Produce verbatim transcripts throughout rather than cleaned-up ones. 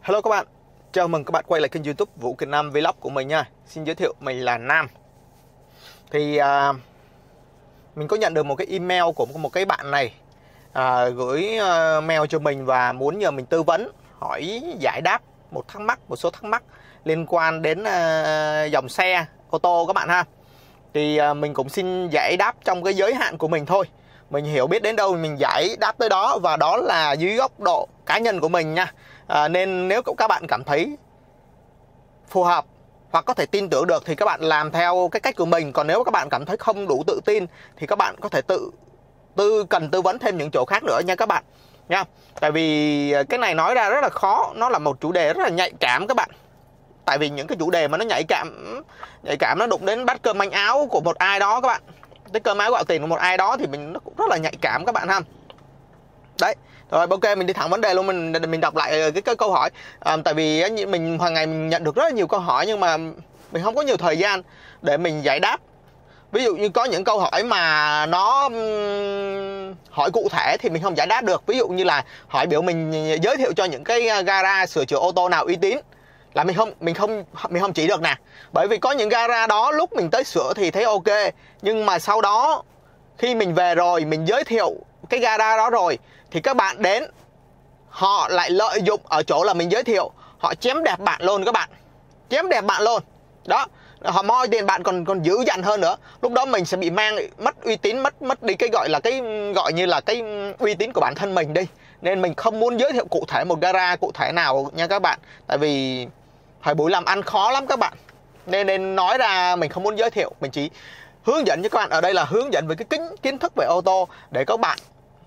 Hello các bạn, chào mừng các bạn quay lại kênh YouTube Vũ Kiệt Nam Vlog của mình nha. Xin giới thiệu mình là Nam. Thì uh, mình có nhận được một cái email của một cái bạn này uh, gửi uh, mail cho mình và muốn nhờ mình tư vấn, hỏi giải đáp một thắc mắc, một số thắc mắc liên quan đến uh, dòng xe ô tô các bạn ha. Thì uh, mình cũng xin giải đáp trong cái giới hạn của mình thôi. Mình hiểu biết đến đâu mình giải đáp tới đó, và đó là dưới góc độ cá nhân của mình nha. À, nên nếu các bạn cảm thấy phù hợp hoặc có thể tin tưởng được thì các bạn làm theo cái cách của mình. Còn nếu các bạn cảm thấy không đủ tự tin thì các bạn có thể tự tư cần tư vấn thêm những chỗ khác nữa nha các bạn nha. Tại vì cái này nói ra rất là khó, nó là một chủ đề rất là nhạy cảm các bạn. Tại vì những cái chủ đề mà nó nhạy cảm nhạy cảm nó đụng đến bát cơm manh áo của một ai đó các bạn, cái cơm áo gạo tiền của một ai đó thì mình nó cũng rất là nhạy cảm các bạn ha. Đấy, rồi ok, mình đi thẳng vấn đề luôn. Mình mình đọc lại cái, cái câu hỏi. à, Tại vì mình hàng ngày mình nhận được rất là nhiều câu hỏi, nhưng mà mình không có nhiều thời gian để mình giải đáp. Ví dụ như có những câu hỏi mà nó um, hỏi cụ thể thì mình không giải đáp được. Ví dụ như là hỏi biểu mình giới thiệu cho những cái gara sửa chữa ô tô nào uy tín, là mình không mình không mình không chỉ được nè. Bởi vì có những gara đó lúc mình tới sửa thì thấy ok, nhưng mà sau đó khi mình về rồi mình giới thiệu cái gara đó rồi thì các bạn đến, họ lại lợi dụng ở chỗ là mình giới thiệu, họ chém đẹp bạn luôn các bạn, chém đẹp bạn luôn đó. Họ moi tiền bạn còn còn dữ dằn hơn nữa. Lúc đó mình sẽ bị mang mất uy tín, mất mất đi cái gọi là cái gọi như là cái uy tín của bản thân mình đi. Nên mình không muốn giới thiệu cụ thể một gara cụ thể nào nha các bạn. Tại vì thời buổi làm ăn khó lắm các bạn. Nên nên nói ra mình không muốn giới thiệu, mình chỉ hướng dẫn cho các bạn. Ở đây là hướng dẫn về cái kiến kiến thức về ô tô để các bạn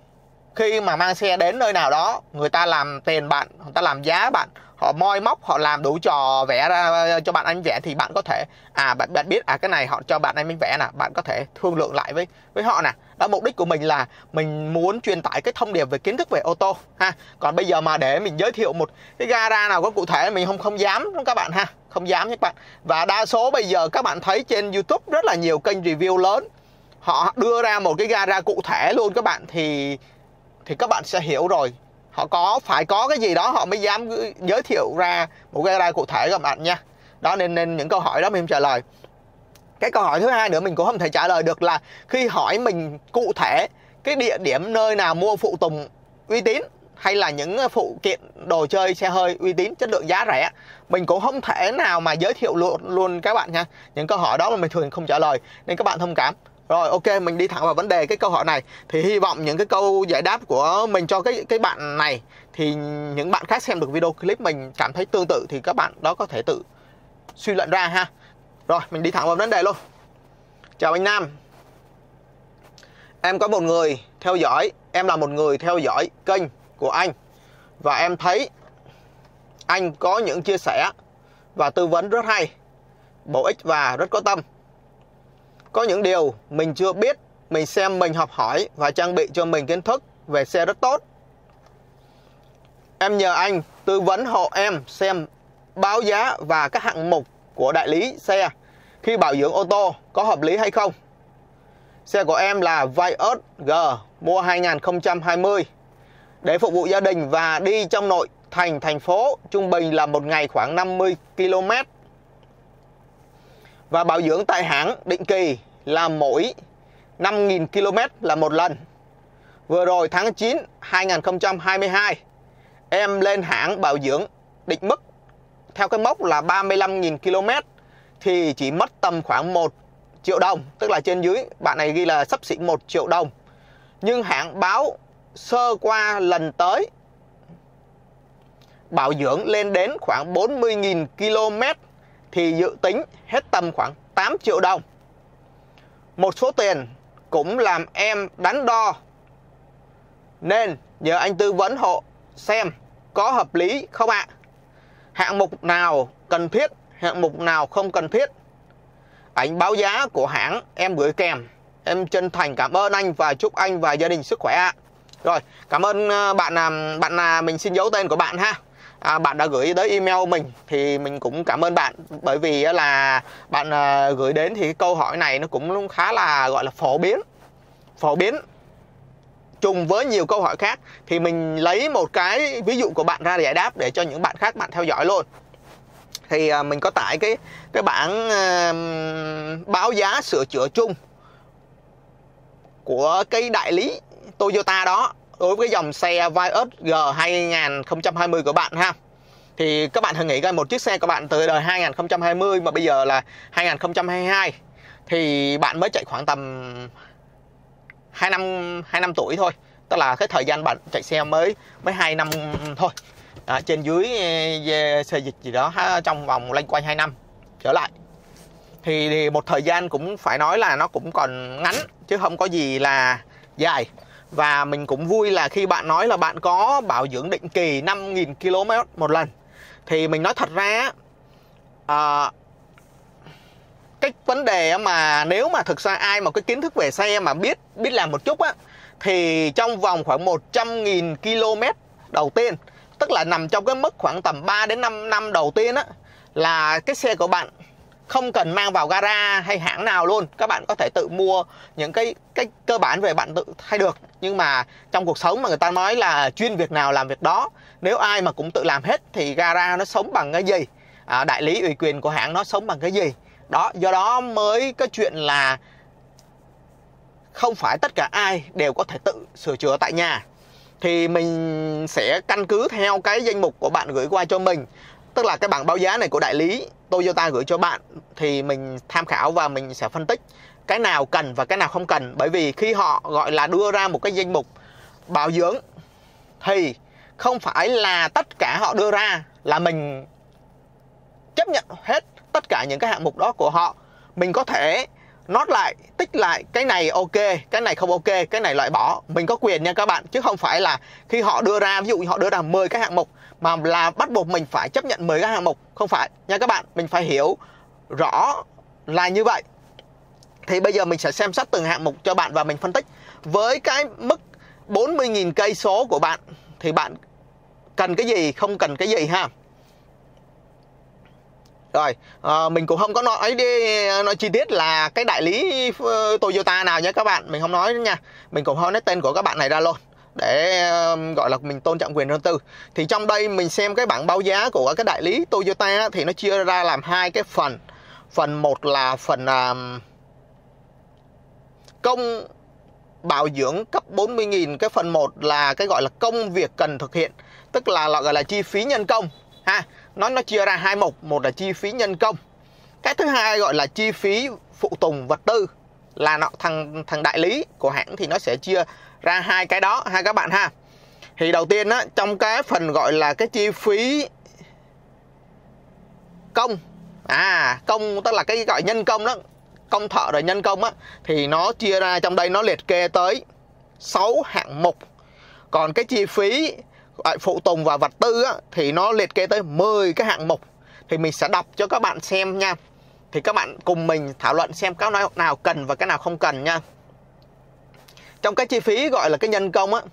khi mà mang xe đến nơi nào đó, người ta làm tiền bạn, người ta làm giá bạn, họ moi móc, họ làm đủ trò vẽ ra cho bạn anh vẽ, thì bạn có thể à bạn, bạn biết à cái này họ cho bạn anh mình vẽ nè, bạn có thể thương lượng lại với với họ nè. Đó, mục đích của mình là mình muốn truyền tải cái thông điệp về kiến thức về ô tô ha. Còn bây giờ mà để mình giới thiệu một cái gara nào có cụ thể, mình không không dám các bạn ha, không dám nhé các bạn. Và đa số bây giờ các bạn thấy trên YouTube rất là nhiều kênh review lớn, họ đưa ra một cái gara cụ thể luôn các bạn, thì thì các bạn sẽ hiểu rồi, họ có phải có cái gì đó họ mới dám giới thiệu ra một cái gara cụ thể các bạn nha. Đó, nên nên những câu hỏi đó mình không trả lời. Cái câu hỏi thứ hai nữa mình cũng không thể trả lời được là khi hỏi mình cụ thể cái địa điểm nơi nào mua phụ tùng uy tín, hay là những phụ kiện đồ chơi xe hơi uy tín, chất lượng giá rẻ, mình cũng không thể nào mà giới thiệu luôn luôn các bạn nha. Những câu hỏi đó mà mình thường không trả lời, nên các bạn thông cảm. Rồi ok, mình đi thẳng vào vấn đề cái câu hỏi này. Thì hy vọng những cái câu giải đáp của mình cho cái cái bạn này thì những bạn khác xem được video clip mình cảm thấy tương tự thì các bạn đó có thể tự suy luận ra ha. Rồi mình đi thẳng vào vấn đề luôn. Chào anh Nam. Em có một người theo dõi, em là một người theo dõi kênh của anh, và em thấy anh có những chia sẻ và tư vấn rất hay, bổ ích và rất có tâm. Có những điều mình chưa biết, mình xem mình học hỏi và trang bị cho mình kiến thức về xe rất tốt. Em nhờ anh tư vấn hộ em xem báo giá và các hạng mục của đại lý xe khi bảo dưỡng ô tô có hợp lý hay không. Xe của em là Vios G mua hai nghìn không trăm hai mươi để phục vụ gia đình và đi trong nội thành thành phố, trung bình là một ngày khoảng năm mươi ki lô mét. Và bảo dưỡng tại hãng định kỳ là mỗi năm nghìn ki lô mét là một lần. Vừa rồi tháng chín năm hai nghìn không trăm hai mươi hai, em lên hãng bảo dưỡng định mức theo cái mốc là ba mươi lăm nghìn ki lô mét thì chỉ mất tầm khoảng một triệu đồng, tức là trên dưới bạn này ghi là xấp xỉ một triệu đồng. Nhưng hãng báo sơ qua lần tới bảo dưỡng lên đến khoảng bốn mươi nghìn ki lô mét thì dự tính hết tầm khoảng tám triệu đồng. Một số tiền cũng làm em đắn đo, nên nhờ anh tư vấn hộ xem có hợp lý không ạ. Hạng mục nào cần thiết, hạng mục nào không cần thiết. Ảnh báo giá của hãng em gửi kèm. Em chân thành cảm ơn anh và chúc anh và gia đình sức khỏe ạ. Rồi, cảm ơn bạn, bạn mình xin giấu tên của bạn ha. À, bạn đã gửi tới email mình thì mình cũng cảm ơn bạn, bởi vì là bạn gửi đến thì cái câu hỏi này nó cũng khá là gọi là phổ biến phổ biến trùng với nhiều câu hỏi khác, thì mình lấy một cái ví dụ của bạn ra để giải đáp để cho những bạn khác bạn theo dõi luôn. Thì uh, mình có tải cái cái bảng uh, báo giá sửa chữa chung của cái đại lý Toyota đó đối với dòng xe Vios G hai không hai không của bạn ha. Thì các bạn thử nghĩ coi, một chiếc xe của bạn từ đời hai không hai không mà bây giờ là hai không hai hai, thì bạn mới chạy khoảng tầm hai năm hai năm tuổi thôi. Tức là cái thời gian bạn chạy xe mới mới hai năm thôi. À, trên dưới xe dịch gì đó trong vòng loanh quanh hai năm trở lại. Thì, thì một thời gian cũng phải nói là nó cũng còn ngắn chứ không có gì là dài. Và mình cũng vui là khi bạn nói là bạn có bảo dưỡng định kỳ năm nghìn ki lô mét một lần. Thì mình nói thật ra à, cái vấn đề mà nếu mà thực ra ai mà cái kiến thức về xe mà biết biết làm một chút á, thì trong vòng khoảng một trăm nghìn ki lô mét đầu tiên, tức là nằm trong cái mức khoảng tầm ba đến năm năm đầu tiên á, là cái xe của bạn không cần mang vào gara hay hãng nào luôn. Các bạn có thể tự mua những cái cái cơ bản về bạn tự thay được. Nhưng mà trong cuộc sống mà người ta nói là chuyên việc nào làm việc đó, nếu ai mà cũng tự làm hết thì gara nó sống bằng cái gì, à, đại lý ủy quyền của hãng nó sống bằng cái gì đó. Do đó mới cái chuyện là không phải tất cả ai đều có thể tự sửa chữa tại nhà. Thì mình sẽ căn cứ theo cái danh mục của bạn gửi qua cho mình, tức là cái bảng báo giá này của đại lý Toyota gửi cho bạn, thì mình tham khảo và mình sẽ phân tích cái nào cần và cái nào không cần. Bởi vì khi họ gọi là đưa ra một cái danh mục bảo dưỡng thì không phải là tất cả họ đưa ra là mình chấp nhận hết tất cả những cái hạng mục đó của họ. Mình có thể nốt lại, tích lại cái này ok, cái này không ok, cái này loại bỏ. Mình có quyền nha các bạn, chứ không phải là khi họ đưa ra, ví dụ họ đưa ra mười cái hạng mục mà là bắt buộc mình phải chấp nhận mười cái hạng mục. Không phải nha các bạn, mình phải hiểu rõ là như vậy. Thì bây giờ mình sẽ xem xét từng hạng mục cho bạn và mình phân tích. Với cái mức bốn mươi nghìn cây số của bạn thì bạn cần cái gì, không cần cái gì ha. Rồi, à, mình cũng không có nói đi nói chi tiết là cái đại lý Toyota nào nhé các bạn, mình không nói nha. Mình cũng không nói tên của các bạn này ra luôn để um, gọi là mình tôn trọng quyền riêng tư. Thì trong đây mình xem cái bảng báo giá của cái đại lý Toyota thì nó chia ra làm hai cái phần. Phần một là phần um, công bảo dưỡng cấp bốn mươi nghìn. Cái phần một là cái gọi là công việc cần thực hiện, tức là gọi là chi phí nhân công ha. Nó nó chia ra hai mục, một là chi phí nhân công, cái thứ hai gọi là chi phí phụ tùng vật tư, là nó thằng thằng đại lý của hãng thì nó sẽ chia ra hai cái đó ha các bạn ha. Thì đầu tiên á, trong cái phần gọi là cái chi phí công, à công tức là cái gọi nhân công đó, công thợ rồi nhân công á, thì nó chia ra trong đây nó liệt kê tới sáu hạng mục. Còn cái chi phí phụ tùng và vật tư á, thì nó liệt kê tới mười cái hạng mục. Thì mình sẽ đọc cho các bạn xem nha. Thì các bạn cùng mình thảo luận xem cái nào cần và cái nào không cần nha. Trong cái chi phí gọi là cái nhân công á,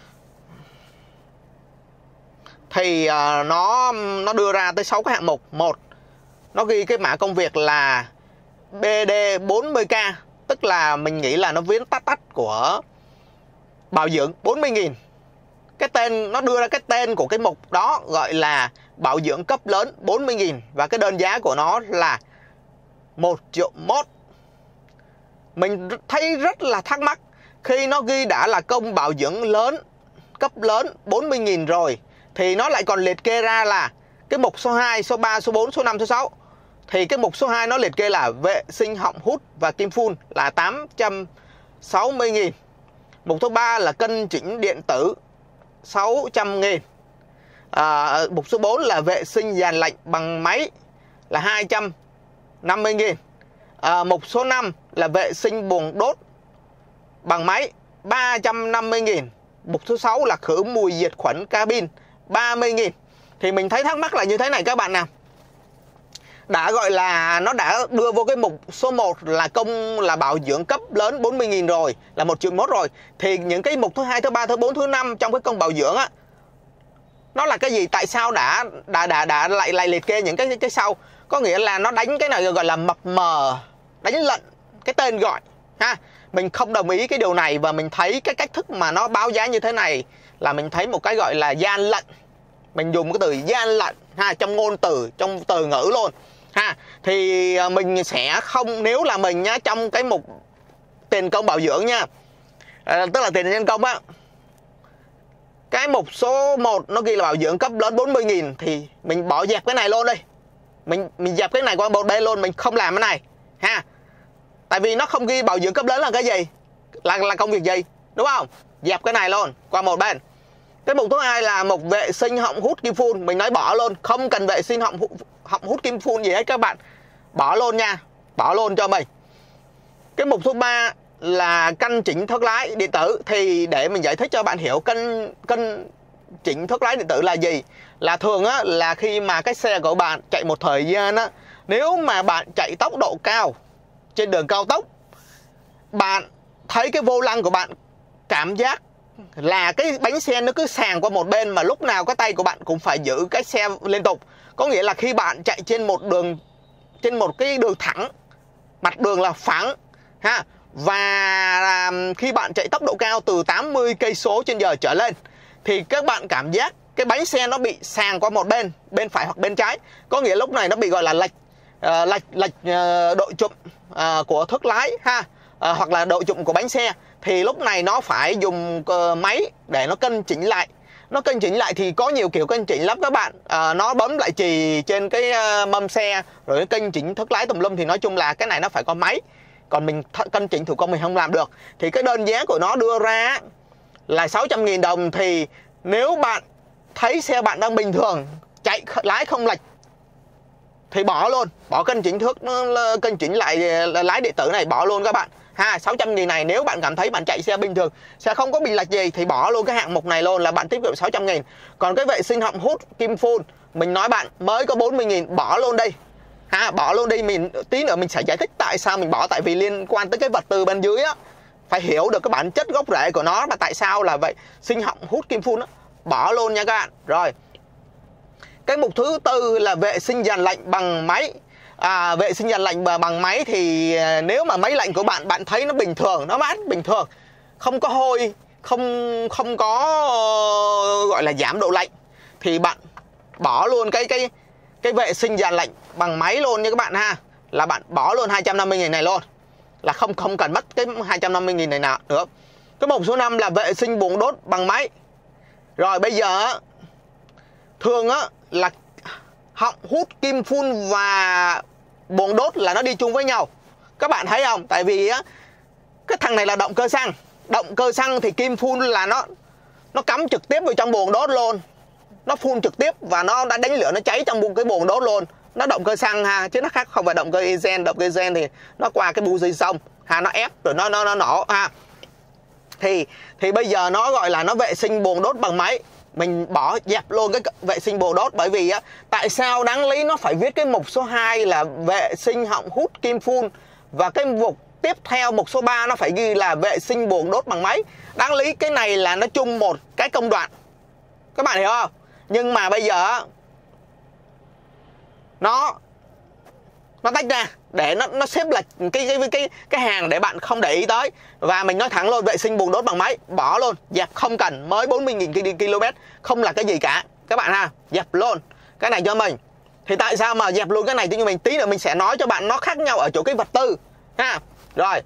thì uh, nó nó đưa ra tới sáu cái hạng mục. Một, nó ghi cái mã công việc là B D bốn mươi K, tức là mình nghĩ là nó viết tắt tắt của bảo dưỡng bốn mươi nghìn. Cái tên, nó đưa ra cái tên của cái mục đó gọi là bảo dưỡng cấp lớn bốn mươi nghìn. Và cái đơn giá của nó là một triệu mốt. Mình thấy rất là thắc mắc, khi nó ghi đã là công bảo dưỡng lớn, cấp lớn bốn mươi nghìn rồi, thì nó lại còn liệt kê ra là cái mục số hai, số ba, số bốn, số năm, số sáu. Thì cái mục số hai nó liệt kê là vệ sinh họng hút và kim phun là tám trăm sáu mươi nghìn. Mục số ba là cân chỉnh điện tử sáu trăm nghìn. à, Mục số bốn là vệ sinh dàn lạnh bằng máy là hai trăm năm mươi nghìn. à, Mục số năm là vệ sinh buồng đốt bằng máy ba trăm năm mươi nghìn. Mục số sáu là khử mùi diệt khuẩn cabin ba mươi nghìn. Thì mình thấy thắc mắc là như thế này các bạn nào. Đã gọi là nó đã đưa vô cái mục số một là công là bảo dưỡng cấp lớn bốn mươi nghìn rồi, là một triệu mốt rồi. Thì những cái mục thứ hai, thứ ba, thứ bốn, thứ năm trong cái công bảo dưỡng á, nó là cái gì? Tại sao đã đã đã, đã lại lại liệt kê những cái cái sau? Có nghĩa là nó đánh cái này gọi là mập mờ, đánh lận cái tên gọi ha. mình không đồng ý cái điều này, và mình thấy cái cách thức mà nó báo giá như thế này là mình thấy một cái gọi là gian lận. Mình dùng cái từ gian lận ha, trong ngôn từ, trong từ ngữ luôn ha. Thì mình sẽ không, nếu là mình nhá, trong cái mục tiền công bảo dưỡng nha, à, tức là tiền nhân công á, cái mục số một nó ghi là bảo dưỡng cấp lớn bốn mươi nghìn thì mình bỏ dẹp cái này luôn đi. Mình mình dẹp cái này qua một bên luôn, mình không làm cái này ha. Tại vì nó không ghi bảo dưỡng cấp lớn là cái gì, là là công việc gì, đúng không? Dẹp cái này luôn qua một bên. Cái mục thứ hai là mục vệ sinh họng hút kim phun, mình nói bỏ luôn, không cần vệ sinh họng họng hút kim phun gì hết các bạn, bỏ luôn nha, bỏ luôn cho mình. Cái mục thứ ba là cân chỉnh thớt lái điện tử, thì để mình giải thích cho bạn hiểu cân cân chỉnh thớt lái điện tử là gì. Là thường á, là khi mà cái xe của bạn chạy một thời gian á, nếu mà bạn chạy tốc độ cao trên đường cao tốc, bạn thấy cái vô lăng của bạn cảm giác là cái bánh xe nó cứ sàng qua một bên, mà lúc nào cái tay của bạn cũng phải giữ cái xe liên tục. Có nghĩa là khi bạn chạy trên một đường, trên một cái đường thẳng, mặt đường là phẳng ha, và khi bạn chạy tốc độ cao từ tám mươi cây số trên giờ trở lên thì các bạn cảm giác cái bánh xe nó bị sàng qua một bên, bên phải hoặc bên trái. Có nghĩa lúc này nó bị gọi là lệch uh, lệch lệch uh, độ chụm uh, của thớt lái ha, uh, hoặc là độ chụm của bánh xe. Thì lúc này nó phải dùng uh, máy để nó cân chỉnh lại. Nó cân chỉnh lại thì có nhiều kiểu cân chỉnh lắm các bạn. uh, Nó bấm lại chì trên cái uh, mâm xe, rồi nó cân chỉnh thớt lái tùm lum. Thì nói chung là cái này nó phải có máy, còn mình cân chỉnh thủ công mình không làm được. Thì cái đơn giá của nó đưa ra là sáu trăm nghìn đồng. Thì nếu bạn thấy xe bạn đang bình thường, chạy lái không lệch thì bỏ luôn, bỏ cân chỉnh thước, cân chỉnh lại lái điện tử này, bỏ luôn các bạn ha. Sáu trăm nghìn này nếu bạn cảm thấy bạn chạy xe bình thường, xe không có bị lệch gì thì bỏ luôn cái hạng mục này luôn, là bạn tiết kiệm sáu trăm nghìn. Còn cái vệ sinh họng hút kim phun, mình nói bạn mới có bốn mươi nghìn, bỏ luôn đi ha, bỏ luôn đi. Mình tí nữa mình sẽ giải thích tại sao mình bỏ, tại vì liên quan tới cái vật tư bên dưới á, phải hiểu được cái bản chất gốc rễ của nó, mà tại sao là vậy sinh họng hút kim phun á, bỏ luôn nha các bạn. Rồi cái mục thứ tư là vệ sinh dàn lạnh bằng máy. à, Vệ sinh dàn lạnh bằng máy thì nếu mà máy lạnh của bạn bạn thấy nó bình thường, nó mát bình thường, không có hôi, không không có gọi là giảm độ lạnh, thì bạn bỏ luôn cái cái cái vệ sinh dàn lạnh bằng máy luôn nha các bạn ha. Là bạn bỏ luôn hai trăm năm mươi nghìn này luôn, là không không cần mất cái hai trăm năm mươi nghìn này nào nữa. Cái mục số năm là vệ sinh buồng đốt bằng máy. Rồi bây giờ thường á là họng hút kim phun và buồng đốt là nó đi chung với nhau, các bạn thấy không? Tại vì á cái thằng này là động cơ xăng, động cơ xăng thì kim phun là nó nó cắm trực tiếp vào trong buồng đốt luôn, nó phun trực tiếp và nó đã đánh lửa, nó cháy trong cái buồng đốt luôn. Nó động cơ xăng ha, chứ nó khác không phải động cơ diesel. Động cơ diesel thì nó qua cái buji xong ha, nó ép rồi nó nó nó nổ ha. Thì thì bây giờ nó gọi là nó vệ sinh buồng đốt bằng máy, mình bỏ dẹp luôn cái vệ sinh buồng đốt. Bởi vì á, tại sao đáng lý nó phải viết cái mục số hai là vệ sinh họng hút kim phun, và cái mục tiếp theo mục số ba nó phải ghi là vệ sinh buồng đốt bằng máy. Đáng lý cái này là nó chung một cái công đoạn, các bạn hiểu không? Nhưng mà bây giờ nó nó tách ra để nó nó xếp lệch cái cái cái cái hàng để bạn không để ý tới. Và mình nói thẳng luôn, vệ sinh buồng đốt bằng máy bỏ luôn, dẹp không cần, mới bốn mươi nghìn km, không là cái gì cả các bạn ha, dẹp luôn cái này cho mình. Thì tại sao mà dẹp luôn cái này thì mình tí nữa mình sẽ nói cho bạn nó khác nhau ở chỗ cái vật tư ha. Rồi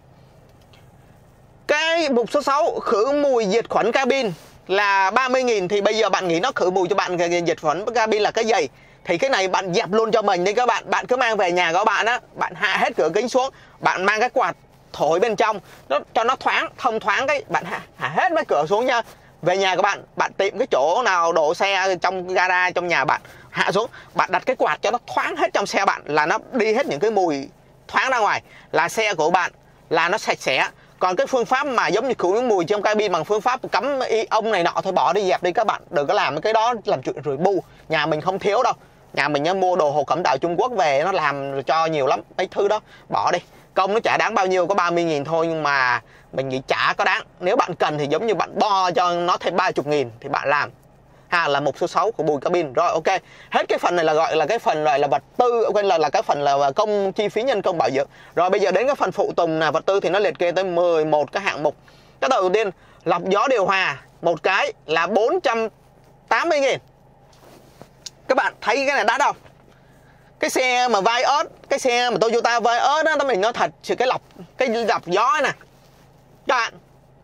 cái mục số sáu khử mùi diệt khuẩn cabin là ba mươi nghìn. Thì bây giờ bạn nghĩ nó khử mùi cho bạn diệt khuẩn cabin là cái gì, thì cái này bạn dẹp luôn cho mình đi các bạn. Bạn cứ mang về nhà của bạn á, bạn hạ hết cửa kính xuống, bạn mang cái quạt thổi bên trong nó cho nó thoáng, thông thoáng, cái bạn hạ, hạ hết mấy cửa xuống nha. Về nhà của bạn, bạn tìm cái chỗ nào đổ xe trong gara trong nhà bạn, hạ xuống, bạn đặt cái quạt cho nó thoáng hết trong xe bạn, là nó đi hết những cái mùi thoáng ra ngoài, là xe của bạn là nó sạch sẽ. Còn cái phương pháp mà giống như khử mùi trong cabin bằng phương pháp cắm ông này nọ thôi, bỏ đi, dẹp đi các bạn, đừng có làm cái đó, làm chuyện rồi bu. Nhà mình không thiếu đâu, nhà mình mua đồ Hồ Cẩm Đào Trung Quốc về nó làm cho nhiều lắm, mấy thứ đó bỏ đi. Công nó chả đáng bao nhiêu, có ba mươi nghìn thôi, nhưng mà mình nghĩ chả có đáng. Nếu bạn cần thì giống như bạn bo cho nó thêm ba mươi nghìn thì bạn làm ha, là mục số sáu của bùi cabin. Rồi ok, hết cái phần này là gọi là cái phần loại là vật tư, quên là là cái phần là công chi phí nhân công bảo dưỡng. Rồi bây giờ đến cái phần phụ tùng là vật tư thì nó liệt kê tới mười một cái hạng mục. Cái đầu tiên lọc gió điều hòa một cái là bốn trăm tám mươi nghìn. Các bạn thấy cái này đắt không? Cái xe mà Vios, cái xe mà Toyota Vios đó, mình nói thật, cái lọc cái lọc gió nè các bạn,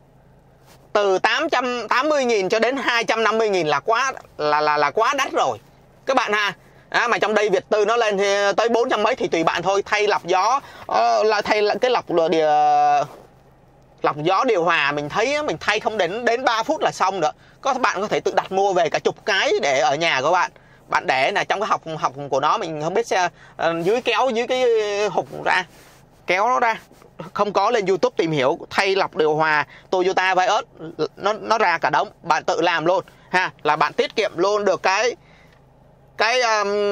từ tám trăm tám mươi nghìn cho đến hai trăm năm mươi nghìn là quá là là là quá đắt rồi các bạn ha. À, mà trong đây Việt Tư nó lên thì tới bốn trăm mấy thì tùy bạn thôi. Thay lọc gió uh, là thay cái lọc điều lọc gió điều hòa mình thấy mình thay không đến đến ba phút là xong nữa. Có bạn có thể tự đặt mua về cả chục cái để ở nhà của bạn. Bạn để là trong cái học học của nó, mình không biết xe uh, dưới kéo dưới cái hộp ra, kéo nó ra. Không có lên YouTube tìm hiểu thay lọc điều hòa Toyota Vios, nó nó ra cả đống, bạn tự làm luôn ha, là bạn tiết kiệm luôn được cái cái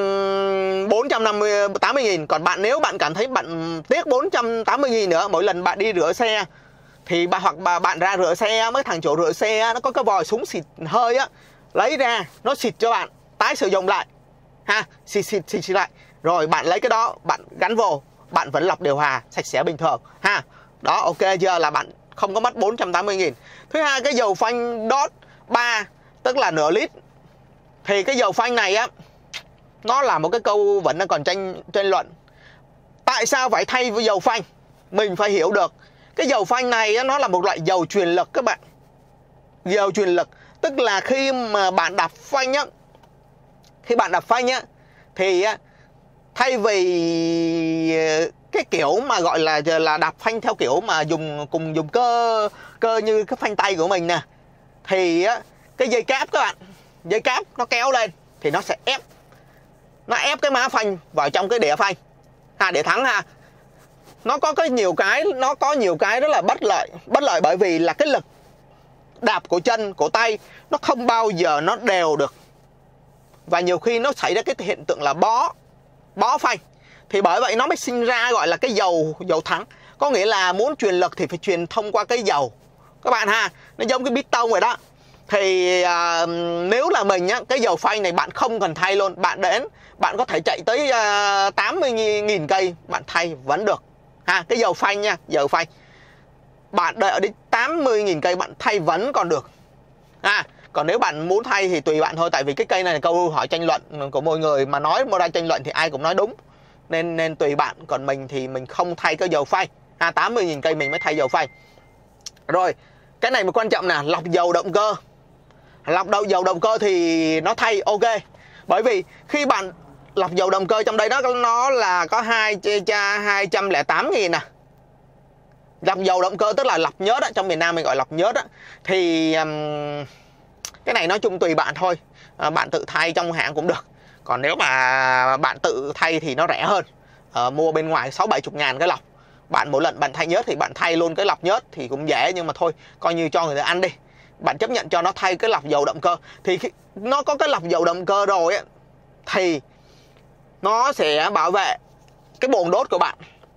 um, bốn trăm năm mươi tám mươi nghìn. Còn bạn nếu bạn cảm thấy bạn tiếc bốn trăm tám mươi nghìn nữa mỗi lần bạn đi rửa xe thì bà, hoặc bà, bạn ra rửa xe, mấy thằng chỗ rửa xe nó có cái vòi súng xịt hơi á, lấy ra nó xịt cho bạn, tái sử dụng lại ha, xịt xịt xịt, xịt lại, rồi bạn lấy cái đó bạn gắn vô, bạn vẫn lọc điều hòa sạch sẽ bình thường ha. Đó ok chưa, là bạn không có mất bốn trăm tám mươi nghìn. Thứ hai, cái dầu phanh đốt ba tức là nửa lít. Thì cái dầu phanh này á, nó là một cái câu vẫn đang còn tranh tranh luận. Tại sao phải thay với dầu phanh? Mình phải hiểu được cái dầu phanh này á, nó là một loại dầu truyền lực các bạn. Dầu truyền lực tức là khi mà bạn đạp phanh á, khi bạn đạp phanh á thì á, thay vì cái kiểu mà gọi là là đạp phanh theo kiểu mà dùng cùng dùng cơ cơ như cái phanh tay của mình nè, thì á, cái dây cáp các bạn, dây cáp nó kéo lên thì nó sẽ ép, nó ép cái má phanh vào trong cái đĩa phanh ha, để thắng ha. Nó có cái nhiều cái nó có nhiều cái rất là bất lợi, bất lợi bởi vì là cái lực đạp của chân của tay nó không bao giờ nó đều được, và nhiều khi nó xảy ra cái hiện tượng là bó bó phanh. Thì bởi vậy nó mới sinh ra gọi là cái dầu dầu thắng, có nghĩa là muốn truyền lực thì phải truyền thông qua cái dầu các bạn ha, nó giống cái piston vậy đó. Thì à, nếu là mình nhá, cái dầu phanh này bạn không cần thay luôn, bạn đến bạn có thể chạy tới à, tám mươi nghìn cây bạn thay vẫn được ha. Cái dầu phanh nha, dầu phanh bạn đợi đến tám mươi nghìn cây bạn thay vẫn còn được ha. Còn nếu bạn muốn thay thì tùy bạn thôi, tại vì cái cây này là câu hỏi tranh luận của mọi người, mà nói mà ra tranh luận thì ai cũng nói đúng, nên nên tùy bạn. Còn mình thì mình không thay cái dầu phanh ha, tám mươi nghìn cây mình mới thay dầu phanh. Rồi cái này một quan trọng nè, lọc dầu động cơ. Lọc đầu dầu động cơ thì nó thay ok, bởi vì khi bạn lọc dầu động cơ trong đây đó nó là có hai hai trăm lẻ tám nghìn nè. Lọc dầu động cơ tức là lọc nhớt á, trong miền Nam mình gọi lọc nhớt á. Thì um, cái này nói chung tùy bạn thôi, à, bạn tự thay trong hãng cũng được. Còn nếu mà bạn tự thay thì nó rẻ hơn, à, mua bên ngoài sáu bảy chục ngàn cái lọc. Bạn mỗi lần bạn thay nhớt thì bạn thay luôn cái lọc nhớt thì cũng dễ, nhưng mà thôi coi như cho người ta ăn đi, bạn chấp nhận cho nó thay cái lọc dầu động cơ. Thì khi nó có cái lọc dầu động cơ rồi ấy, thì nó sẽ bảo vệ cái bồn đốt của bạn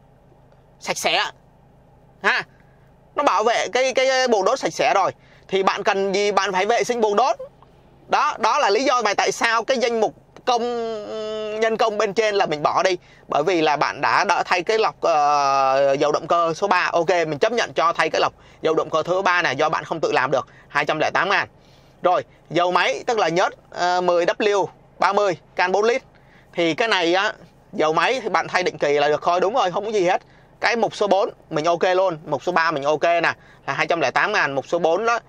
sạch sẽ ha. Nó bảo vệ cái cái bồn đốt sạch sẽ rồi thì bạn cần gì bạn phải vệ sinh bồn đốt. Đó, đó là lý do mà tại sao cái danh mục công nhân công bên trên là mình bỏ đi, bởi vì là bạn đã đã thay cái lọc uh, dầu động cơ số ba. Ok, mình chấp nhận cho thay cái lọc dầu động cơ thứ ba này do bạn không tự làm được, hai trăm lẻ tám ngàn. Rồi dầu máy tức là nhớt uh, mười W ba mươi can bốn lít. Thì cái này á, dầu máy thì bạn thay định kỳ là được thôi, đúng rồi, không có gì hết. Cái mục số bốn mình ok luôn, mục số ba mình ok nè, là hai trăm lẻ tám ngàn. Mục số bốn đó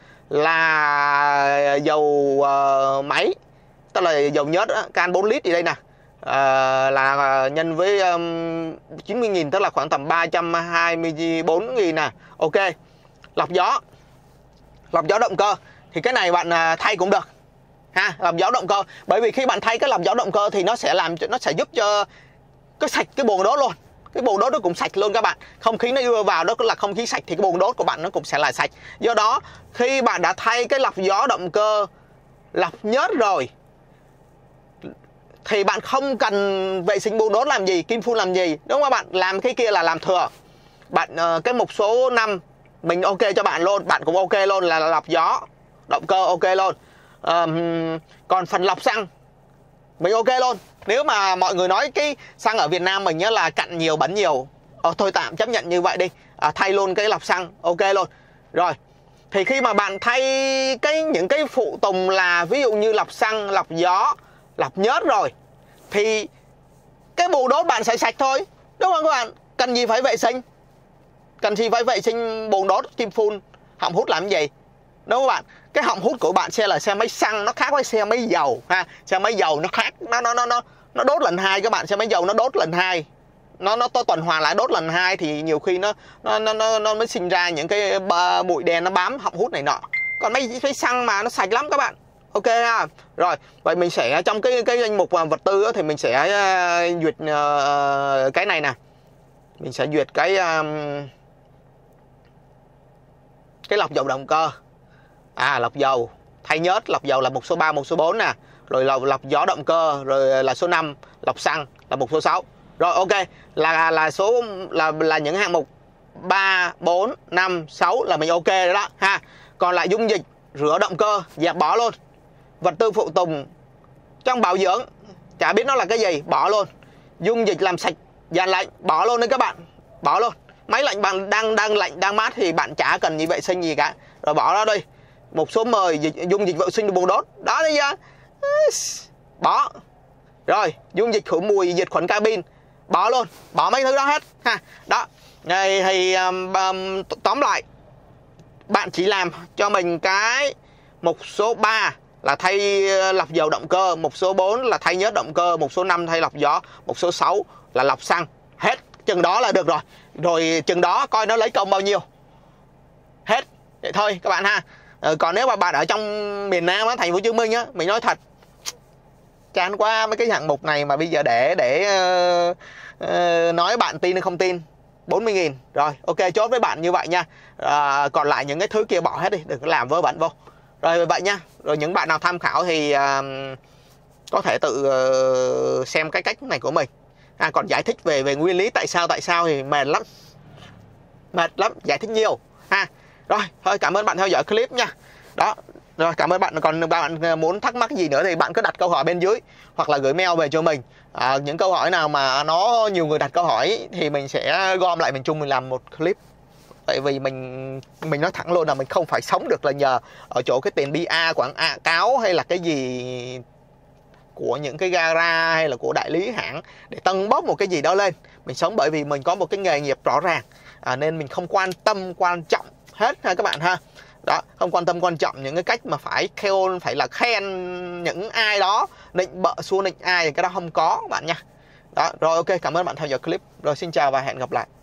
là dầu uh, máy tức là dầu nhớt á, can bốn lít gì đây nè, à, là nhân với um, chín mươi nghìn tức là khoảng tầm ba trăm hai mươi bốn nghìn nè. Ok. Lọc gió, lọc gió động cơ thì cái này bạn uh, thay cũng được ha, lọc gió động cơ. Bởi vì khi bạn thay cái lọc gió động cơ thì nó sẽ làm nó sẽ giúp cho cái sạch cái bồn đốt luôn, cái bồn đốt nó cũng sạch luôn các bạn. Không khí nó đưa vào đó là không khí sạch thì cái bồn đốt của bạn nó cũng sẽ là sạch. Do đó khi bạn đã thay cái lọc gió động cơ, lọc nhớt rồi thì bạn không cần vệ sinh bồn đốt làm gì, kim phun làm gì, đúng không các bạn? Làm cái kia là làm thừa. Bạn uh, cái mục số năm mình ok cho bạn luôn, bạn cũng ok luôn, là lọc gió động cơ ok luôn. à, còn phần lọc xăng mình ok luôn. Nếu mà mọi người nói cái xăng ở Việt Nam mình nhá là cặn nhiều bẩn nhiều, ờ, thôi tạm chấp nhận như vậy đi, à, thay luôn cái lọc xăng ok luôn. Rồi thì khi mà bạn thay cái những cái phụ tùng là ví dụ như lọc xăng, lọc gió, lọc nhớt rồi, thì cái bồn đốt bạn sẽ sạch thôi, đúng không các bạn? Cần gì phải vệ sinh, cần gì phải vệ sinh bồn đốt, kim phun, họng hút làm gì, đúng không các bạn? Cái họng hút của bạn xe là xe máy xăng, nó khác với xe máy dầu ha. Xe máy dầu nó khác, nó nó nó nó nó đốt lần hai các bạn. Xe máy dầu nó đốt lần hai, nó nó tuần hoàn lại đốt lần hai thì nhiều khi nó nó nó nó, nó mới sinh ra những cái bụi đen nó bám họng hút này nọ. Còn máy máy xăng mà nó sạch lắm các bạn. Ok ha. Rồi vậy mình sẽ trong cái cái danh mục vật tư thì mình sẽ uh, duyệt uh, cái này nè, mình sẽ duyệt cái um, cái lọc dầu động cơ. À, lọc dầu thay nhớt, lọc dầu là một số ba, một số bốn nè, rồi lọc, lọc gió động cơ, rồi là số năm, lọc xăng là một số sáu. Rồi ok, là là số là là những hạng mục ba, bốn, năm, sáu là mình ok rồi đó ha. Còn lại dung dịch rửa động cơ dẹp bỏ luôn. Vật tư phụ tùng trong bảo dưỡng chả biết nó là cái gì, bỏ luôn. Dung dịch làm sạch dàn lạnh bỏ luôn đấy các bạn, bỏ luôn. Máy lạnh bạn đang đang lạnh đang mát thì bạn chả cần gì vệ sinh gì cả, rồi bỏ ra đi. Một số mười dịch, dung dịch vệ sinh bồn đốt đó đấy ra, bỏ. Rồi dung dịch khử mùi diệt khuẩn cabin bỏ luôn, bỏ mấy thứ đó hết ha. Đó này thì um, um, tóm lại bạn chỉ làm cho mình cái một số ba là thay lọc dầu động cơ, một số bốn là thay nhớt động cơ, một số năm thay lọc gió, một số sáu là lọc xăng. Hết chừng đó là được rồi. Rồi chừng đó coi nó lấy công bao nhiêu. Hết vậy thôi các bạn ha. Ờ, còn nếu mà bạn ở trong miền Nam á, thành phố Hồ Chí Minh á, mình nói thật chán quá mấy cái hạng mục này mà bây giờ để để uh, uh, nói bạn tin hay không tin. Bốn mươi nghìn rồi ok, chốt với bạn như vậy nha. À, còn lại những cái thứ kia bỏ hết đi, đừng có làm vớ vẩn vô. Rồi vậy nha. Rồi những bạn nào tham khảo thì uh, có thể tự uh, xem cái cách này của mình. À, còn giải thích về về nguyên lý tại sao tại sao thì mệt lắm, mệt lắm, giải thích nhiều ha. Rồi thôi, cảm ơn bạn theo dõi clip nha. Đó, rồi cảm ơn bạn. Còn bạn muốn thắc mắc gì nữa thì bạn cứ đặt câu hỏi bên dưới hoặc là gửi mail về cho mình. À, những câu hỏi nào mà nó nhiều người đặt câu hỏi thì mình sẽ gom lại, mình chung mình làm một clip. Tại vì mình mình nói thẳng luôn là mình không phải sống được là nhờ ở chỗ cái tiền pê e quảng cáo hay là cái gì của những cái gara hay là của đại lý hãng để tâng bốc một cái gì đó lên. Mình sống bởi vì mình có một cái nghề nghiệp rõ ràng, à, nên mình không quan tâm quan trọng hết ha các bạn ha. Đó, không quan tâm quan trọng những cái cách mà phải kêu phải là khen những ai đó, định bợ xua nịnh ai thì cái đó không có bạn nha. Đó, rồi ok, cảm ơn bạn theo dõi clip. Rồi xin chào và hẹn gặp lại.